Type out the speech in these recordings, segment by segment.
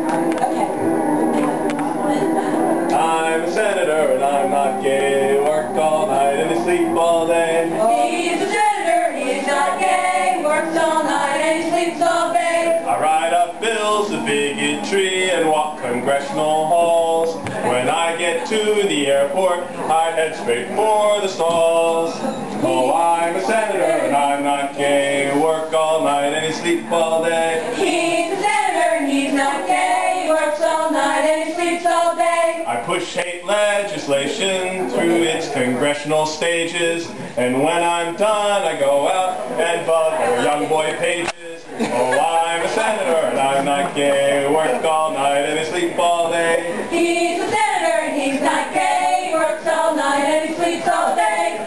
I'm a senator and I'm not gay. Work all night and sleep all day. He's a senator, he's not gay. Works all night and he sleeps all day. I write up bills of bigotry and walk congressional halls. When I get to the airport, I head straight for the stalls. Oh, I'm a senator and I'm not gay. Work all night and he sleep all day. He's a senator and he's not gay. Works all night and he sleeps all day. I push hate legislation through its congressional stages, and when I'm done I go out and bug young boy pages. Oh, I'm a senator and I'm not gay. Work all night and I sleep all day. He's a senator and he's not gay. Works all night and he sleeps all day.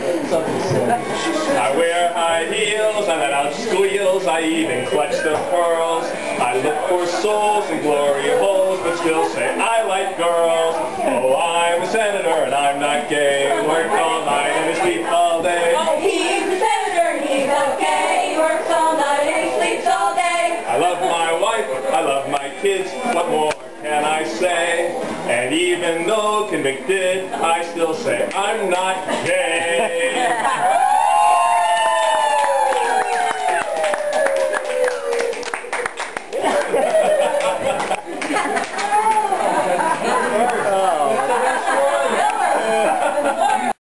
I wear high heels and let out squeals. I even clutch the pearls. I look for souls in glory holes, but still say I like girls. Oh, I'm a senator and I'm not gay. Work all night and I sleep all day. He's a senator and he's not gay. Works all night and he sleeps all day. I love my wife, I love my kids. What more can I say? And even though convicted, I still say I'm not gay.